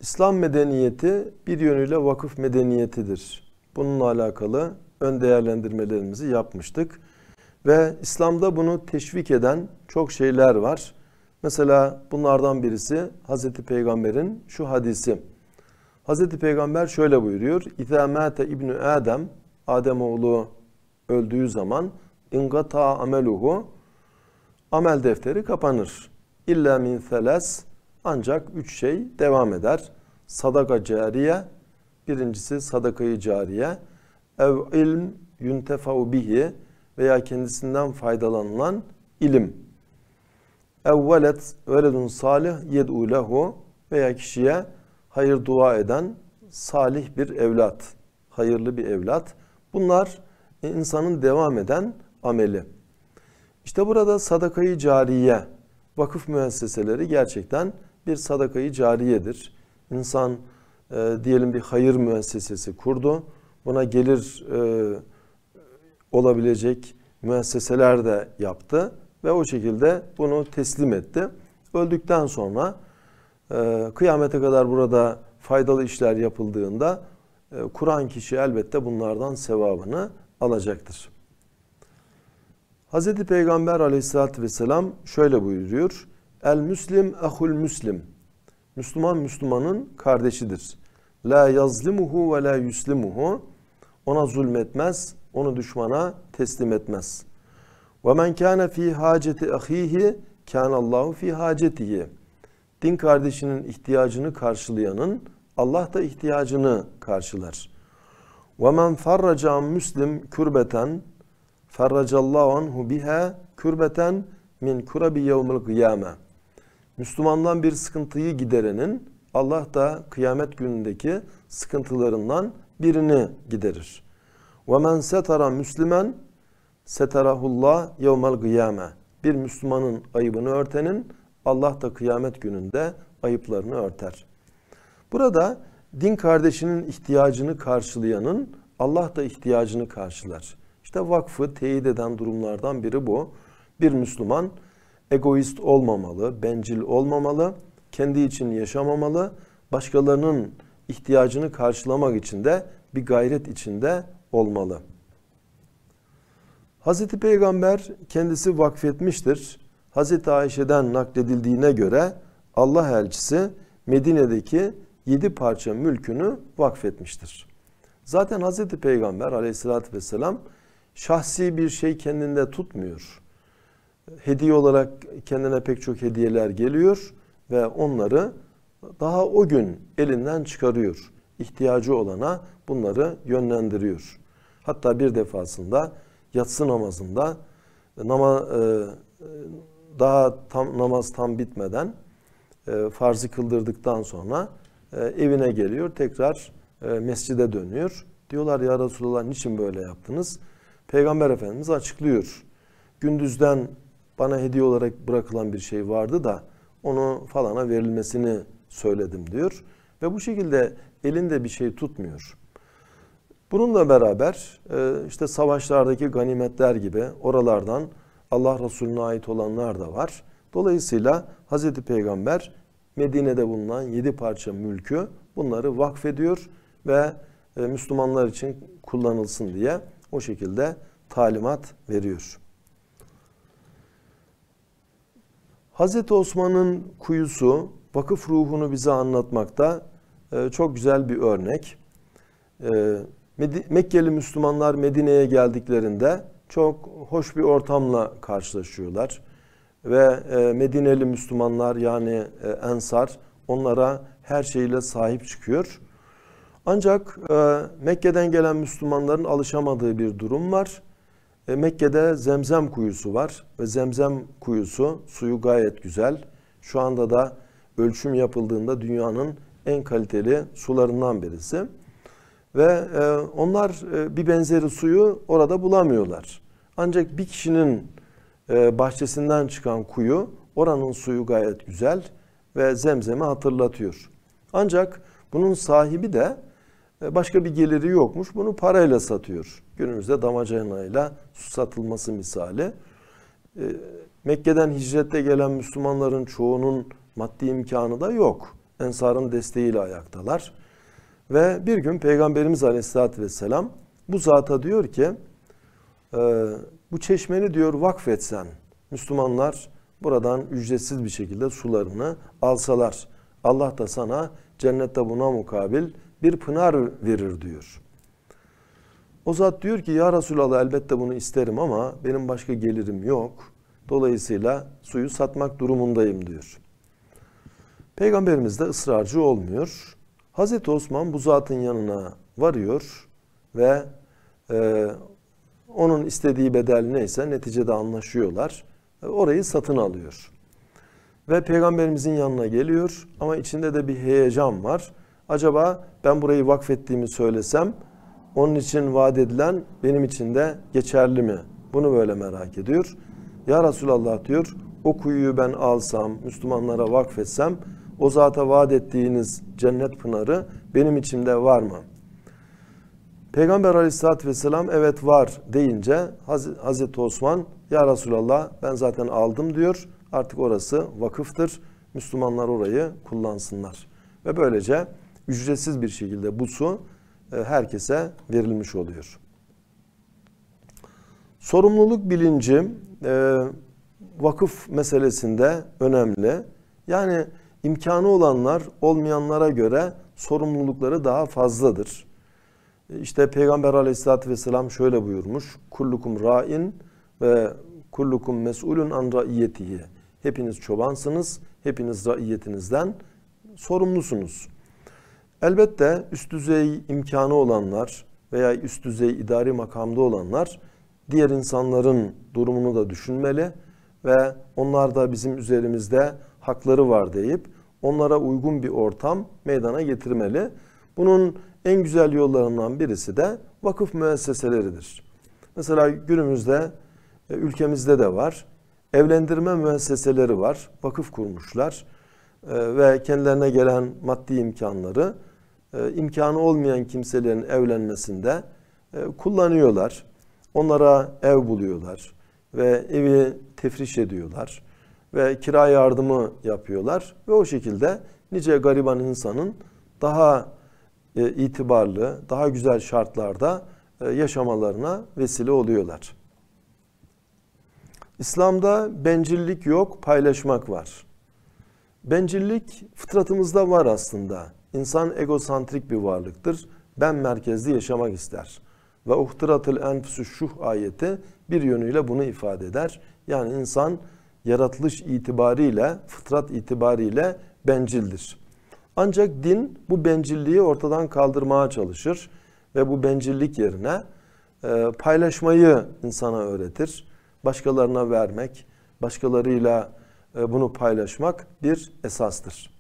İslam medeniyeti bir yönüyle vakıf medeniyetidir. Bununla alakalı ön değerlendirmelerimizi yapmıştık. Ve İslam'da bunu teşvik eden çok şeyler var. Mesela bunlardan birisi Hazreti Peygamber'in şu hadisi. Hazreti Peygamber şöyle buyuruyor. İzâ mâte İbnü Adem, Ademoğlu öldüğü zaman ingata ameluhu, amel defteri kapanır. İlla min selas, ancak 3 şey devam eder. Sadaka cariye, birincisi sadakayı cariye, ev ilm yuntefau bihi, veya kendisinden faydalanılan ilim. Ev veledun salih yed'u lehu, veya kişiye hayır dua eden salih bir evlat, hayırlı bir evlat. Bunlar insanın devam eden ameli. İşte burada sadakayı cariye, vakıf müesseseleri gerçekten bir sadakayı cariyedir. İnsan diyelim bir hayır müessesesi kurdu. Buna gelir olabilecek müesseseler de yaptı ve o şekilde bunu teslim etti. Öldükten sonra kıyamete kadar burada faydalı işler yapıldığında kuran kişi elbette bunlardan sevabını alacaktır. Hz. Peygamber aleyhissalatü vesselam şöyle buyuruyor. El müslim ehul müslim. Müslüman Müslümanın kardeşidir. La yazlimuhu ve la yuslimuhu. Ona zulmetmez, onu düşmana teslim etmez. Ve men kâne fî hâceti ahîhi kânallâhu fî hâcetihi. Din kardeşinin ihtiyacını karşılayanın Allah da ihtiyacını karşılar. Ve men farraca müslim kürbeten ferracallahu anhu biha kürbeten min kurabi yevmil kıyame. Müslümandan bir sıkıntıyı giderenin Allah da kıyamet günündeki sıkıntılarından birini giderir. Ve men setara müslimen setarahullah yevmel kıyame. Bir Müslümanın ayıbını örtenin Allah da kıyamet gününde ayıplarını örter. Burada din kardeşinin ihtiyacını karşılayanın Allah da ihtiyacını karşılar. İşte vakfı teyit eden durumlardan biri bu. Bir Müslüman egoist olmamalı, bencil olmamalı, kendi için yaşamamalı, başkalarının ihtiyacını karşılamak için de bir gayret içinde olmalı. Hazreti Peygamber kendisi vakfetmiştir. Hazreti Ayşe'den nakledildiğine göre Allah elçisi Medine'deki 7 parça mülkünü vakfetmiştir. Zaten Hazreti Peygamber aleyhissalatü vesselam şahsi bir şey kendinde tutmuyor. Hediye olarak kendine pek çok hediyeler geliyor ve onları daha o gün elinden çıkarıyor. İhtiyacı olana bunları yönlendiriyor. Hatta bir defasında yatsı namazında namaz tam bitmeden farzı kıldırdıktan sonra evine geliyor. Tekrar mescide dönüyor. Diyorlar ya Resulallah niçin böyle yaptınız? Peygamber Efendimiz açıklıyor. Gündüzden bana hediye olarak bırakılan bir şey vardı da onu falana verilmesini söyledim diyor. Ve bu şekilde elinde bir şey tutmuyor. Bununla beraber işte savaşlardaki ganimetler gibi oralardan Allah Resulüne ait olanlar da var. Dolayısıyla Hazreti Peygamber Medine'de bulunan 7 parça mülkü bunları vakfediyor ve Müslümanlar için kullanılsın diye o şekilde talimat veriyor. Hazreti Osman'ın kuyusu vakıf ruhunu bize anlatmakta çok güzel bir örnek. Mekkeli Müslümanlar Medine'ye geldiklerinde çok hoş bir ortamla karşılaşıyorlar. Ve Medineli Müslümanlar yani Ensar onlara her şeyle sahip çıkıyor. Ancak Mekke'den gelen Müslümanların alışamadığı bir durum var. Mekke'de Zemzem kuyusu var ve Zemzem kuyusu suyu gayet güzel. Şu anda da ölçüm yapıldığında dünyanın en kaliteli sularından birisi. Ve onlar bir benzeri suyu orada bulamıyorlar. Ancak bir kişinin bahçesinden çıkan kuyu, oranın suyu gayet güzel ve Zemzem'i hatırlatıyor. Ancak bunun sahibi de başka bir geliri yokmuş, bunu parayla satıyor. Günümüzde damacanayla su satılması misali. Mekke'den hicretle gelen Müslümanların çoğunun maddi imkanı da yok. Ensar'ın desteğiyle ayaktalar. Ve bir gün Peygamberimiz Aleyhisselatü Vesselam bu zata diyor ki bu çeşmeni diyor vakfetsen, Müslümanlar buradan ücretsiz bir şekilde sularını alsalar, Allah da sana cennette buna mukabil bir pınar verir diyor. O zat diyor ki ya Resulallah elbette bunu isterim ama benim başka gelirim yok. Dolayısıyla suyu satmak durumundayım diyor. Peygamberimiz de ısrarcı olmuyor. Hazreti Osman bu zatın yanına varıyor ve onun istediği bedel neyse neticede anlaşıyorlar. Orayı satın alıyor. Ve Peygamberimizin yanına geliyor ama içinde de bir heyecan var. Acaba ben burayı vakfettiğimi söylesem onun için vaat edilen benim için de geçerli mi? Bunu böyle merak ediyor. Ya Resulallah diyor, o kuyuyu ben alsam, Müslümanlara vakfetsem, o zata vaat ettiğiniz cennet pınarı benim içimde var mı? Peygamber Aleyhisselatü Vesselam evet var deyince Hazreti Osman, ya Resulallah ben zaten aldım diyor. Artık orası vakıftır. Müslümanlar orayı kullansınlar. Ve böylece ücretsiz bir şekilde bu su herkese verilmiş oluyor. Sorumluluk bilinci vakıf meselesinde önemli. Yani imkanı olanlar olmayanlara göre sorumlulukları daha fazladır. İşte Peygamber Aleyhisselatü Vesselam şöyle buyurmuş. Kullukum ra'in ve kullukum mes'ulun an ra'iyyetihi. Hepiniz çobansınız, hepiniz raiyetinizden sorumlusunuz. Elbette üst düzey imkanı olanlar veya üst düzey idari makamda olanlar diğer insanların durumunu da düşünmeli ve onlar da bizim üzerimizde hakları var deyip onlara uygun bir ortam meydana getirmeli. Bunun en güzel yollarından birisi de vakıf müesseseleridir. Mesela günümüzde ülkemizde de var. Evlendirme müesseseleri var. Vakıf kurmuşlar ve kendilerine gelen maddi imkanları imkanı olmayan kimselerin evlenmesinde kullanıyorlar. Onlara ev buluyorlar ve evi tefriş ediyorlar ve kira yardımı yapıyorlar ve o şekilde nice gariban insanın daha itibarlı, daha güzel şartlarda yaşamalarına vesile oluyorlar. İslam'da bencillik yok, paylaşmak var. Bencillik fıtratımızda var aslında. İnsan egosantrik bir varlıktır. Ben merkezli yaşamak ister. Ve uhtiratul enfüsü şuh ayeti bir yönüyle bunu ifade eder. Yani insan yaratılış itibariyle, fıtrat itibariyle bencildir. Ancak din bu bencilliği ortadan kaldırmaya çalışır ve bu bencillik yerine paylaşmayı insana öğretir. Başkalarına vermek, başkalarıyla bunu paylaşmak bir esastır.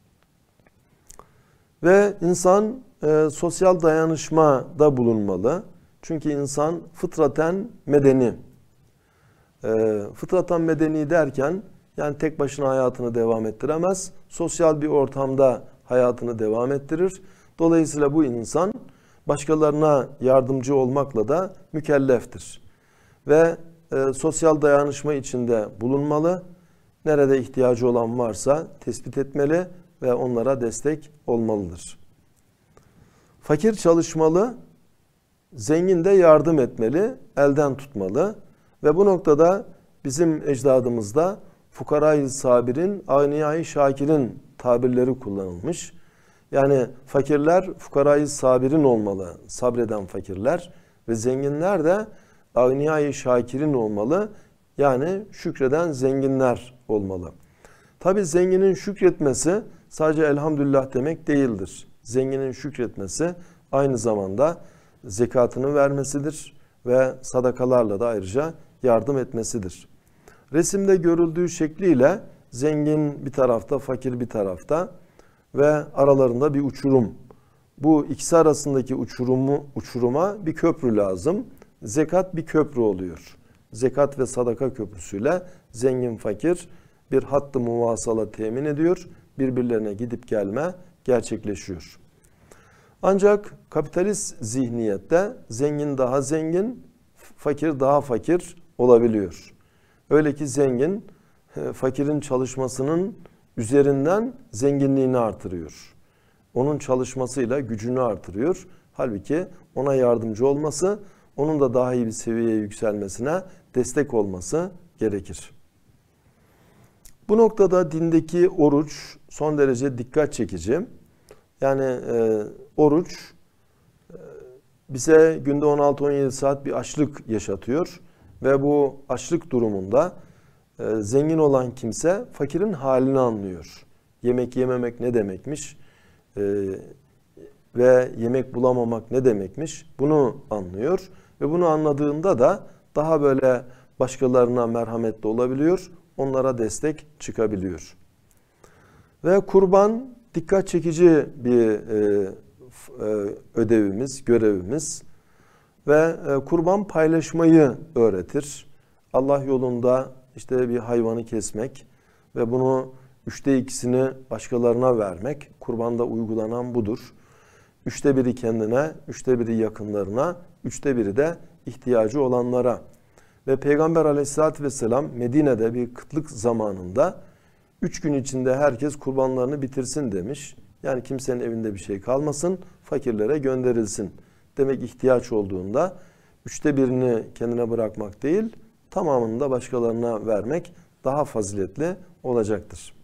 Ve insan sosyal dayanışmada bulunmalı. Çünkü insan fıtraten medeni. Fıtraten medeni derken yani tek başına hayatını devam ettiremez. Sosyal bir ortamda hayatını devam ettirir. Dolayısıyla bu insan başkalarına yardımcı olmakla da mükelleftir. Ve sosyal dayanışma içinde bulunmalı. Nerede ihtiyacı olan varsa tespit etmeli ve onlara destek olmalıdır. Fakir çalışmalı, zengin de yardım etmeli, elden tutmalı. Ve bu noktada bizim ecdadımızda fukarayı sabirin, ağniyayı şakirin tabirleri kullanılmış. Yani fakirler fukarayı sabirin olmalı, sabreden fakirler ve zenginler de ağniyayı şakirin olmalı. Yani şükreden zenginler olmalı. Tabi zenginin şükretmesi sadece elhamdülillah demek değildir. Zenginin şükretmesi aynı zamanda zekatını vermesidir ve sadakalarla da ayrıca yardım etmesidir. Resimde görüldüğü şekliyle zengin bir tarafta, fakir bir tarafta ve aralarında bir uçurum. Bu ikisi arasındaki uçuruma bir köprü lazım. Zekat bir köprü oluyor. Zekat ve sadaka köprüsüyle zengin fakir bir hattı muvasala temin ediyor. Birbirlerine gidip gelme gerçekleşiyor. Ancak kapitalist zihniyette zengin daha zengin, fakir daha fakir olabiliyor. Öyle ki zengin fakirin çalışmasının üzerinden zenginliğini artırıyor. Onun çalışmasıyla gücünü artırıyor. Halbuki ona yardımcı olması, onun da daha iyi bir seviyeye yükselmesine destek olması gerekir. Bu noktada dindeki oruç son derece dikkat çekici. Yani oruç bize günde 16-17 saat bir açlık yaşatıyor ve bu açlık durumunda zengin olan kimse fakirin halini anlıyor. Yemek yememek ne demekmiş ve yemek bulamamak ne demekmiş bunu anlıyor ve bunu anladığında da daha böyle başkalarına merhametli olabiliyor, onlara destek çıkabiliyor. Ve kurban dikkat çekici bir ödevimiz, görevimiz ve kurban paylaşmayı öğretir. Allah yolunda işte bir hayvanı kesmek ve bunu 2/3'ünü başkalarına vermek, kurbanda uygulanan budur. 1/3 kendine, 1/3 yakınlarına, 1/3 de ihtiyacı olanlara. Ve Peygamber Aleyhisselatü Vesselam Medine'de bir kıtlık zamanında 3 gün içinde herkes kurbanlarını bitirsin demiş. Yani kimsenin evinde bir şey kalmasın, fakirlere gönderilsin. Demek ihtiyaç olduğunda 1/3'ünü kendine bırakmak değil, tamamını da başkalarına vermek daha faziletli olacaktır.